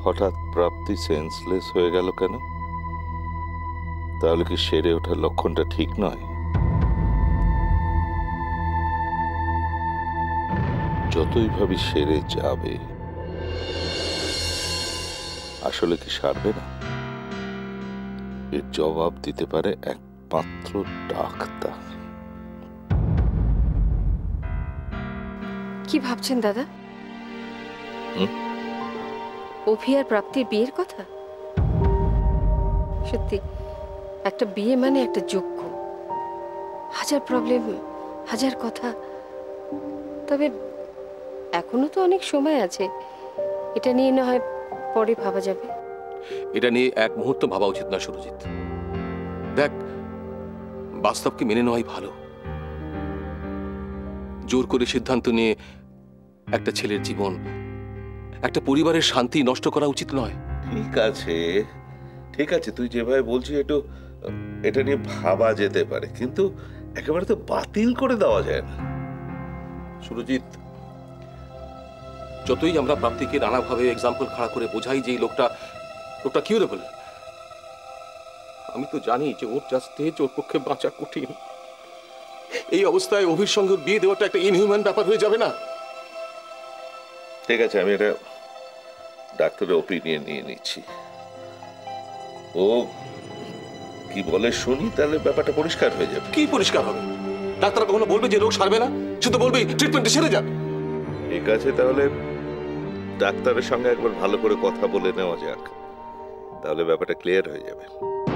হঠাৎ প্রাপ্তি সেন্সলেস হয়ে গেল কেন? তাহলে কি সেরে ওঠার লক্ষণটা ঠিক নয়? যতই ভাবি সেরে যাবে, আসলে কি সারবে না? এর জবাব দিতে পারে একমাত্র ডাক্তার। কি ভাবছেন দাদা? অভি আর প্রাপ্তির বিয়ের কথা? সত্যি একটা বিয়ে মানে একটা যোগ্য, হাজার প্রবলেম, হাজার কথা। তবে এখনো তো অনেক সময় আছে, এটা নিয়ে না হয় পরে ভাবা যাবে। এটা নিয়ে এক মুহূর্ত ভাবা উচিত না সুরজিৎ। দেখ, বাস্তবকে মেনে নেওয়াই ভালো। জোর করে সিদ্ধান্ত নিয়ে একটা ছেলের জীবন, একটা পরিবারের শান্তি নষ্ট করা উচিত নয়। ঠিক আছে, ঠিক আছে, তুই যেভাবে বলছিস এটা নিয়ে ভাবা যেতে পারে, কিন্তু একেবারে তো বাতিল করে দেওয়া যায় না। সুরজিৎ, যতই আমরা প্রাপ্তিকে নানাভাবে এক্সাম্পল খাড়া করে বোঝাই যে এই লোকটা কিউরেবল, আমি তো জানি যে ওর যা স্টেজ, ওর পক্ষে বাঁচা কঠিন। এই অবস্থায় অভির সঙ্গে বিয়ে দেওয়াটা একটা ইনহিউম্যান ব্যাপার হয়ে যাবে না? ঠিক আছে, আমি এটা ডাক্তারের ওপিনিয়ন নিয়ে নিচ্ছি। ও কি বলে শুনি, তাহলে ব্যাপারটা পরিষ্কার হয়ে যাবে। কি পরিষ্কার হবে? ডাক্তার কখনো বলবে যে রোগ সারবে না, শুধু বলবে ট্রিটমেন্টে সেরে যাবে। ঠিক আছে, তাহলে ডাক্তারের সঙ্গে একবার ভালো করে কথা বলে নেওয়া যাক, তাহলে ব্যাপারটা ক্লিয়ার হয়ে যাবে।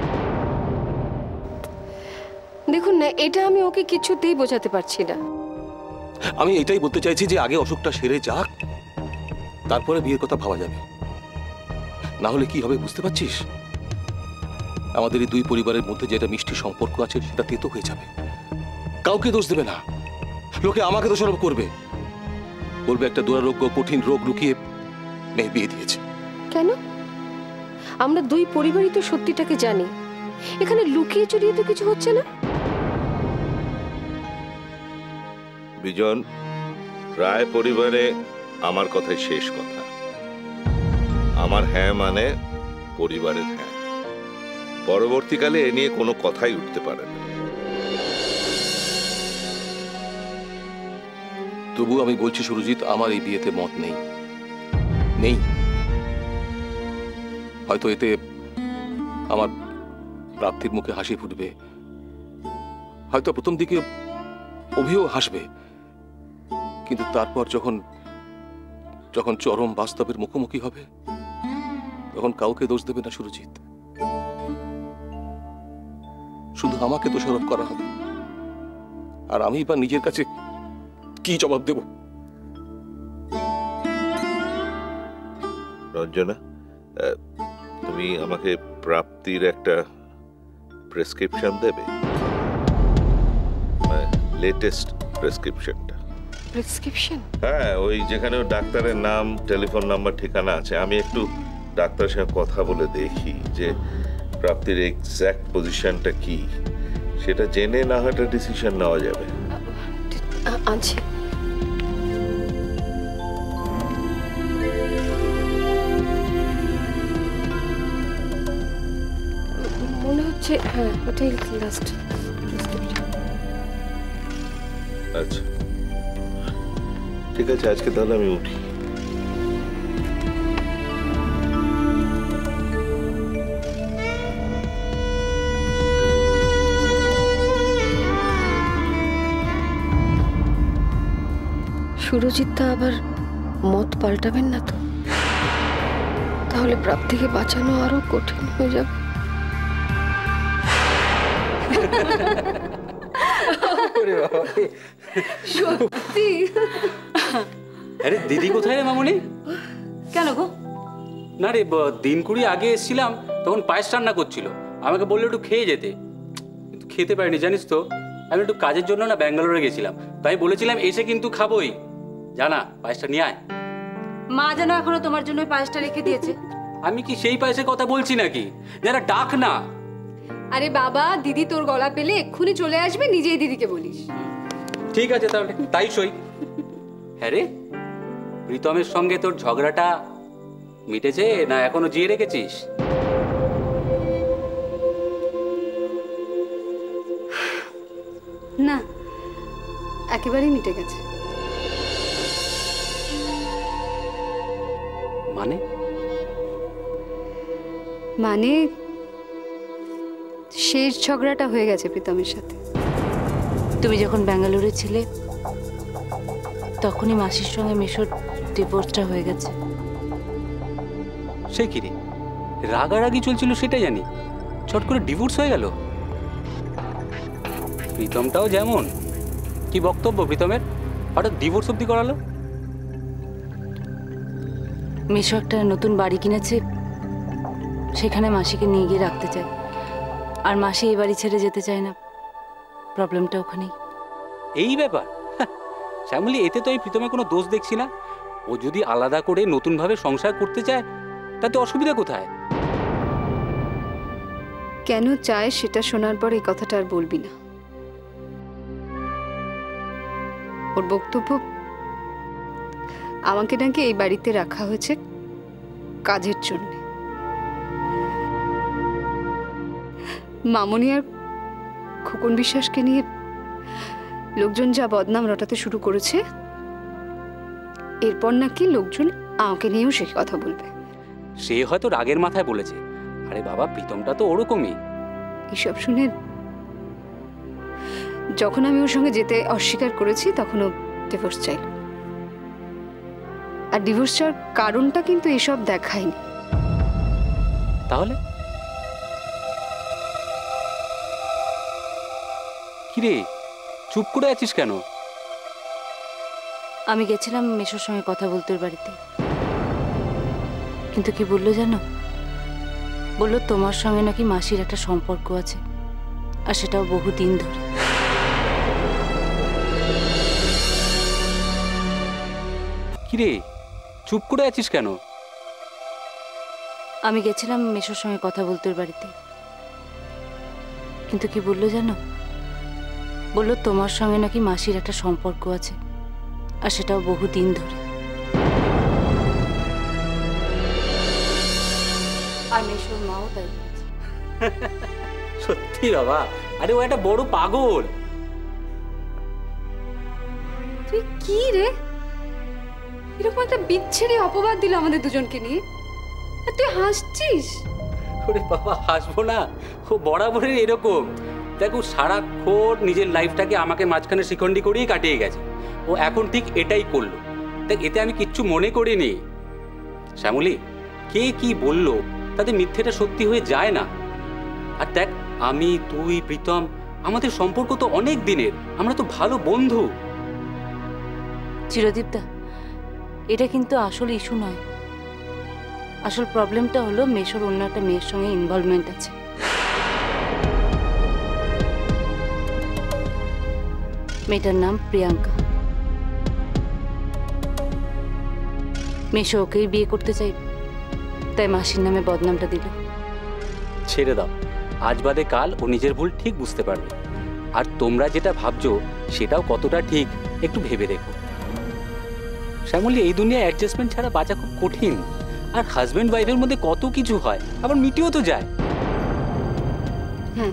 দেখুন না, এটা আমি ওকে কিছুতেই বোঝাতে পারছি না। আমি এটাই বলতে চাইছি যে আগে অসুখটা সেরে যাক, তারপরে বিয়ের কথা ভাবা যাবে। না হলে কি হবে বুঝতে পারছিস? আমাদের এই দুই পরিবারের মধ্যে যেটা মিষ্টি সম্পর্ক আছে সেটা তেতো হয়ে যাবে। কাউকে দোষ দেবে না, লোকে আমাকে দোষারোপ করবে, বলবে একটা দুরারোগ্য কঠিন রোগ লুকিয়ে মেয়ে বিয়ে দিয়েছে। কেন? আমরা দুই পরিবারই তো সত্যিটাকে জানি, এখানে লুকিয়ে চুরিয়ে তো কিছু হচ্ছে না। বিজন, রায় পরিবারে আমার কথাই শেষ কথা। আমার হ্যাঁ মানে পরিবারের হ্যাঁ, পরবর্তীকালে এ নিয়ে কোনো কথাই উঠতে পারে না। তবু আমি বলছি সুরজিৎ, আমার এই বিয়েতে মত নেই। হয়তো এতে আমার প্রাপ্তির মুখে হাসি ফুটবে, হয়তো প্রথম দিকে অভিও হাসবে, কিন্তু তারপর যখন চরম বাস্তবের মুখোমুখি হবে, তখন কাউকে দোষ দেবে না সুরজিৎ, শুধু আমাকে দোষারোপ করা হবে। আর আমি বা নিজের কাছে কি জবাব দেব? রঞ্জনা, তুমি আমাকে প্রাপ্তির একটা প্রেসক্রিপশন দেবে, লেটেস্ট প্রেসক্রিপশনটা। প্রেসক্রিপশন? হ্যাঁ, ওই যেখানে ডাক্তারের নাম, টেলিফোন নাম্বার, ঠিকানা আছে। আমি একটু ডাক্তারের সঙ্গে কথা বলে দেখি যে প্রাপ্তির এক্সাক্ট পজিশনটা কি, সেটা জেনে না হয় একটা ডিসিশন নেওয়া যাবে। আচ্ছা, মনে হচ্ছে হ্যাঁ, ওটাই লাস্ট। আচ্ছা, ঠিক আছে, আজকে তাহলে আমি উঠি। সুরজিৎ আবার মত পাল্টাবেন না তো? তাহলে প্রাপ্তিকে বাঁচানো আরো কঠিন হয়ে যাবে। সত্যি? আরে দিদি কোথায় রে মামুনি? কেন গো? না রে, দিন কুড়ি আগে এসেছিলাম, তখন পায়েস রান্না করছিল, আমাকে বললো একটু খেয়ে যেতে, কিন্তু খেতে পারিনি জানিস তো। আমি একটু কাজের জন্য না ব্যাঙ্গালোরে গেছিলাম, তাই বলেছিলাম এসে কিন্তু খাবোই। জানা, পায়েসটা নিয়ে আয়। মা যেন এখনো তোমার জন্য পায়েসটা রেখে দিয়েছে। আমি কি সেই পায়েসের কথা বলছি নাকি? যারা ডাক না। আরে বাবা, দিদি তোর গলা পেলে এক্ষুনি চলে আসবে, নিজেই দিদিকে বলিস। ঠিক আছে তাহলে তাই সই। হ্যাঁ রে, প্রীতমের সঙ্গে তোর ঝগড়াটা মিটেছে না এখনো জিয়ে রেখেছিস? না, একেবারেই মিটে গেছে। মানে? মানে শেষ ঝগড়াটা হয়ে গেছে প্রীতমের সাথে। তুমি যখন ব্যাঙ্গালোরে ছিলে তখনই মাসির সঙ্গে মেশোর ডিভোর্সটা হয়ে গেছে। সে কি রে, রাগারাগি চলছিল সেটা জানি, চট করে ডিভোর্স হয়ে গেল। প্রীতমটাও যেমন, কি বক্তব্য প্রীতমের, হঠাৎ ডিভোর্স অব্দি করালো? মেশো একটা নতুন বাড়ি কিনেছে, সেখানে মাসিকে নিয়ে গিয়ে রাখতে চায়, আর মাসি এই বাড়ি ছেড়ে যেতে চায় না। প্রবলেমটা ওখানেই। এই ব্যাপার? শ্যামলী, এতে তো এই প্রীতমের কোনো দোষ দেখছি না। ও যদি আলাদা করে নতুনভাবে সংসার করতে চায় তাতে অসুবিধা কোথায়? কেন চায় সেটা শোনার পর এই কথাটা আর বলবি না। ওর বক্তব্য, আমাকে নাকি এই বাড়িতে রাখা হয়েছে কাজের জন্য। মামনি আর খোকন বিশ্বাসকে নিয়ে লোকজন যা বদনাম রটাতে শুরু করেছে, এরপর নাকি লোকজন আমাকে নিয়েও সে কথা বলবে। সে হয়তো রাগের মাথায় বলেছে। আরে বাবা, প্রীতমটা তো ওরকমই। এসব শুনে যখন আমি ওর সঙ্গে যেতে অস্বীকার করেছি তখন ও ডিভোর্স চাইল। আর ডিভোর্স চাওয়ার কারণটা কিন্তু এসব দেখায়নি। তাহলে কিরে, চুপ করে আছিস কেন? আমি গেছিলাম মেশোর সঙ্গে কথা বলতে ওর বাড়িতে, কিন্তু কি বললো জানো? বললো তোমার সঙ্গে নাকি মাসির একটা সম্পর্ক আছে, আর সেটাও বহুদিন ধরে। কিরে, চুপ করে আছিস কেন? আমি গেছিলাম মেশোর সঙ্গে কথা বলতে ওর বাড়িতে, কিন্তু কি বললো জানো? বললো তোমার সঙ্গে নাকি মাসির একটা সম্পর্ক আছে, আর সেটাও বহুদিন ধরে। আর মেশোর মাও তাই বলেছে। সত্যি বাবা, আরে ও একটা বড় পাগল। তুই কি রে, এরকম একটা বিচ্ছিরি অপবাদ দিল আমাদের দুজনকে নিয়ে, আর তুই হাসছিস? ওরে বাবা, হাসবো না? ও বরাবরের এরকম। দেখো, সারাক্ষণ নিজের লাইফটাকে আমাকে মাঝখানে শিখণ্ডি করেই কাটিয়ে গেছে। ও এখন ঠিক এটাই করলো। দেখ, এতে আমি কিচ্ছু মনে করিনি। শ্যামলী, কে কি বললো তাতে মিথ্যেটা সত্যি হয়ে যায় না। আর দেখ, আমি, তুই, প্রীতম, আমাদের সম্পর্ক তো অনেক দিনের। আমরা তো ভালো বন্ধু। চিরদীপদা, এটা কিন্তু আসল ইস্যু নয়। আসল প্রবলেমটা হলো মেশোর অন্য একটা মেয়ের সঙ্গে ইনভলভমেন্ট আছে। মেয়েটার নাম প্রিয়াঙ্কা। মেশো ওকেই বিয়ে করতে চাই, তাই মাসির নামে বদনামটা দিল। ছেড়ে দাও, আজ বাদে কাল ও নিজের ভুল ঠিক বুঝতে পারবে। আর তোমরা যেটা ভাবছো সেটাও কতটা ঠিক একটু ভেবে দেখো। শ্যামলী, এই দুনিয়া অ্যাডজাস্টমেন্ট ছাড়া বাঁচা খুব কঠিন। আর হাজব্যান্ড ওয়াইফের মধ্যে কত কিছু হয়, আবার মিটেও তো যায়। হ্যাঁ,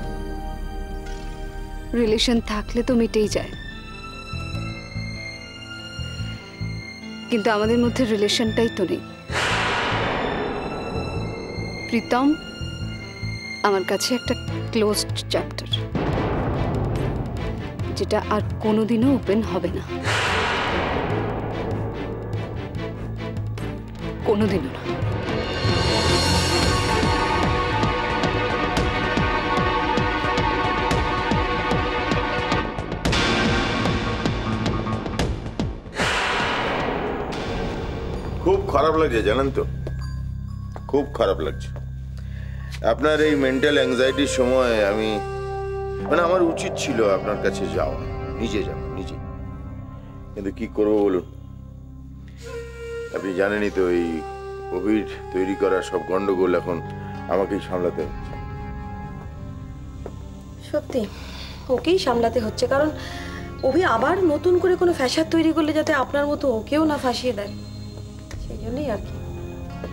রিলেশন থাকলে তো মিটেই যায়, কিন্তু আমাদের মধ্যে রিলেশনটাই তো নেই। প্রীতম আমার কাছে একটা ক্লোজড চ্যাপ্টার, যেটা আর কোনোদিনও ওপেন হবে না, কোনোদিনও না। খুব খারাপ লাগছে, জানেন তো, খুব খারাপ লাগছে। আপনার এই মেন্টাল অ্যাংজাইটির সময় আমার উচিত ছিল আপনার কাছে যাওয়া, নিজে যাওয়া, নিজে। কিন্তু কি করবো বলুন, আপনি জানেনই তো, এই কোভিড তৈরি করা সব গন্ডগোল এখন আমাকেই সামলাতে হচ্ছে। সত্যি ওকেই সামলাতে হচ্ছে, কারণ অভি আবার নতুন করে কোনো ফ্যাসাদ তৈরি করলে যাতে আপনার মতো ওকেও না ফাঁসিয়ে দেয়, সেই জন্যই আর কি।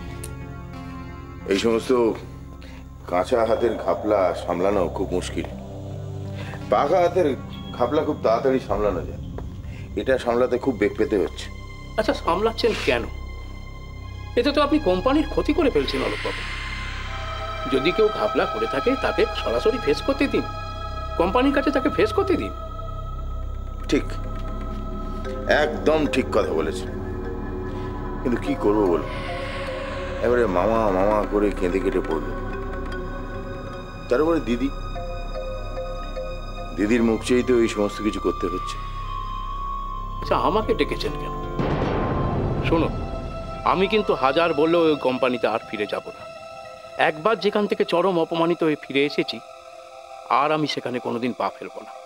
এই সমস্ত কাঁচা হাতের ঘাপলা সামলানো খুব মুশকিল। পাকা হাতের ঘাপলা খুব তাড়াতাড়ি সামলানো যায়, এটা সামলাতে খুব বেগ পেতে হচ্ছে। আচ্ছা, সামলাচ্ছেন কেন? এতে তো আপনি কোম্পানির ক্ষতি করে ফেলছেন অলোকবাবু। যদি কেউ ঘাপলা করে থাকে তাকে সরাসরি ফেস করতে দিন, কোম্পানির কাছে তাকে ফেস করতে দিন। ঠিক, একদম ঠিক কথা বলেছেন, কিন্তু কি করবো বল, এবারে মামা মামা করে কেঁদে কেটে পড়লো। তার উপরে দিদির মুখ চেয়েই তো এই সমস্ত কিছু করতে হচ্ছে। আচ্ছা, আমাকে ডেকেছেন কেন? শোনো, আমি কিন্তু হাজার বললেও ওই কোম্পানিতে আর ফিরে যাব না। একবার যেখান থেকে চরম অপমানিত হয়ে ফিরে এসেছি, আর আমি সেখানে কোনোদিন পা ফেলবো না।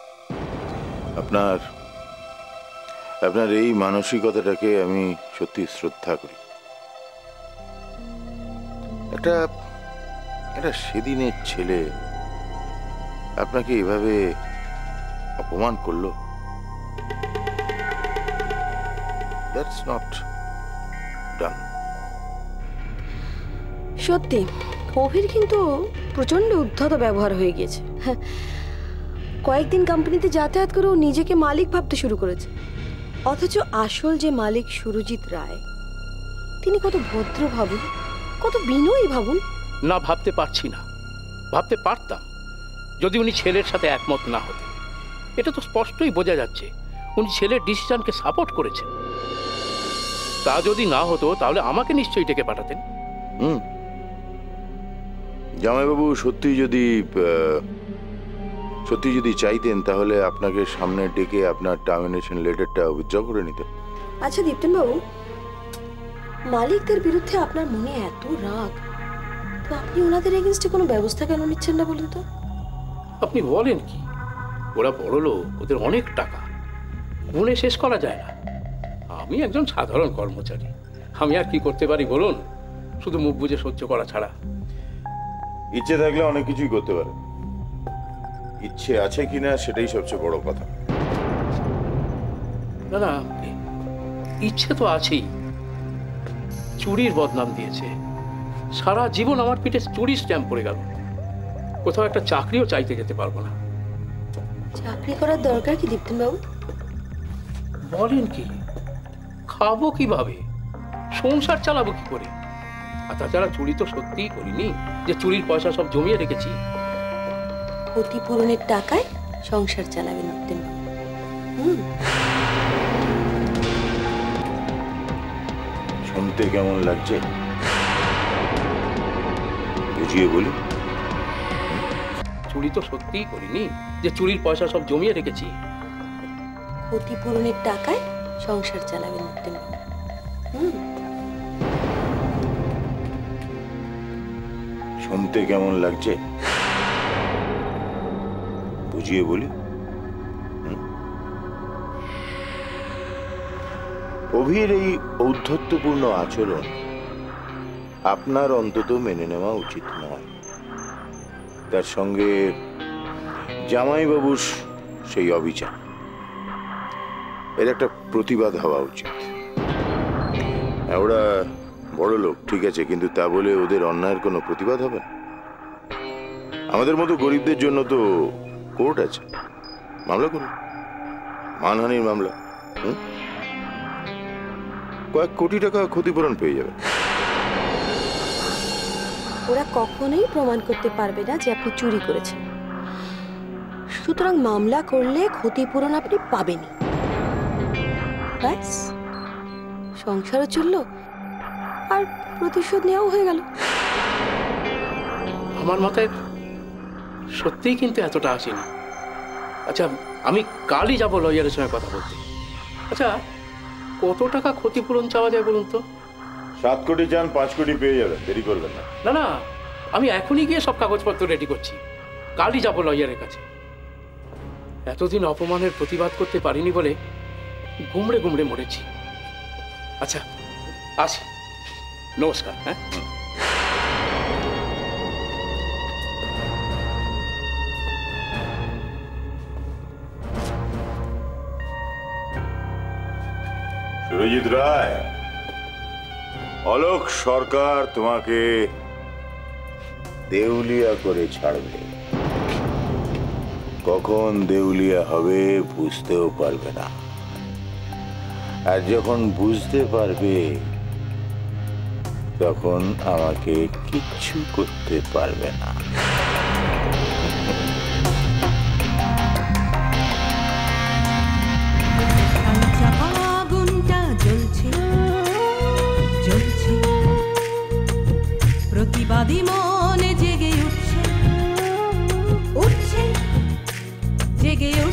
আপনার এই মানসিকতাটাকে আমি সত্যি শ্রদ্ধা করি। একটা সেদিনের ছেলে আপনাকে এভাবে অপমান করলো, দ্যাটস নট ডান। সত্যি অভির কিন্তু প্রচন্ড উদ্ধত ব্যবহার হয়ে গেছে। কয়েকদিন কোম্পানিতে যাতায়াত করে ও নিজেকে মালিক ভাবতে শুরু করেছে, অথচ আসল যে মালিক সুরজিৎ রায়, তিনি কত ভদ্র ভাবুন, কত বিনয়ী ভাবুন। না, ভাবতে পারছি না। ভাবতে পারতাম যদি উনি ছেলের সাথে একমত না হতেন। এটা তো স্পষ্টই বোঝা যাচ্ছে উনি ছেলের ডিসিশনকে সাপোর্ট করেছেন। তা যদি না হতো তাহলে আমাকে নিশ্চয়ই ডেকে পাঠাতেন। জামাইবাবু সত্যি যদি চাইতেন তাহলে আপনাকে সামনে ডেকে আপনার টার্মিনেশন লেটারটা উইথড্র করে নিতেন। আচ্ছা দীপ্তেন বাবু, মালিকদের বিরুদ্ধে আপনার মনে এত রাগ, তো আপনি ওনাদের এগেইনস্টে কোনো ব্যবস্থা কেন নিচ্ছেন না বলুন তো? আপনি বলেন কি? ওরা বড় লোক, ওদের অনেক টাকা, গুণে শেষ করা যায় না। আমি একজন সাধারণ কর্মচারী, আমি আর কি করতে পারি বলুন? শুধু মুখ বুজে সহ্য করা ছাড়া। ইচ্ছে থাকলে অনেক কিছুই করতে পারে, ইচ্ছে আছে কিনা সেটাই সবচেয়ে বড় কথা। না না, ইচ্ছে তো আছেই। চুরির বদনাম দিয়েছে, সারা জীবন আমার পিঠে চুরি স্ট্যাম্প পড়ে গেল। কোথাও একটা চাকরিও চাইতে যেতে পারবো না। চাকরি করার দরকার কি দীপ্তেন বাবু? বলেন কি? খাবো কিভাবে, সংসার চালাবো কি করে? আর তাছাড়া চুরি তো সত্যিই করিনি যে চুরির পয়সা সব জমিয়ে রেখেছি। ক্ষতিপূরণের টাকায় সংসার চালাবেন দীপ্তেন বাবু। শুনতে কেমন লাগছে বুঝিয়ে বলি? চুরি তো সত্যিই করিনি যে চুরির পয়সা সব জমিয়ে রেখেছি। ক্ষতিপূরণের টাকায় সংসার চালাবেন দীপ্তেন বাবু। শুনতে কেমন লাগছে বুঝিয়ে বলি? অভির এই ঔদ্ধত্যপূর্ণ আচরণ আপনার অন্তত মেনে নেওয়া উচিত নয়। তার সঙ্গে জামাইবাবুর সেই অবিচার, এর একটা প্রতিবাদ হওয়া উচিত। ওরা বড় লোক ঠিক আছে, কিন্তু তা বলে ওদের অন্যায়ের কোনো প্রতিবাদ হবে না? আমাদের মতো গরিবদের জন্য তো কোর্ট আছে, মামলা করুন, মানহানির মামলা। কয়েক কোটি টাকা ক্ষতিপূরণ পেয়ে যাবে। ওরা কখনোই প্রমাণ করতে পারবে না যে আপনি চুরি করেছেন, সুতরাং মামলা করলে ক্ষতিপূরণ আপনি পাবেনই। ব্যাস, সংসারও চলল আর প্রতিশোধ নেওয়াও হয়ে গেল। আমার মাথায় সত্যিই কিন্তু এতটা আসেনি। আচ্ছা, আমি কালই যাবো লয়ারের সঙ্গে কথা বলতে। আচ্ছা, কত টাকা ক্ষতিপূরণ চাওয়া যায় বলুন তো? 7 কোটি চান, 5 কোটি পেয়ে যাবেন, দেরি করবেন না। না না, আমি এখনই গিয়ে সব কাগজপত্র রেডি করছি, কালই যাবো লয়ারের কাছে। এতদিন অপমানের প্রতিবাদ করতে পারিনি বলে গুমড়ে গুমড়ে মরেছি। আচ্ছা আসি, নমস্কার। হ্যাঁ, সুরজিৎ রায়, অলোক সরকার তোমাকে দেউলিয়া করে ছাড়বে। কখন দেউলিয়া হবে বুঝতেও পারবে না, আর যখন বুঝতে পারবে তখন আমাকে কিচ্ছু করতে পারবে না। আগুনটা জ্বলছে জ্বলছে, প্রতিবাদী মনে জেগে উঠছে উঠছে, জেগে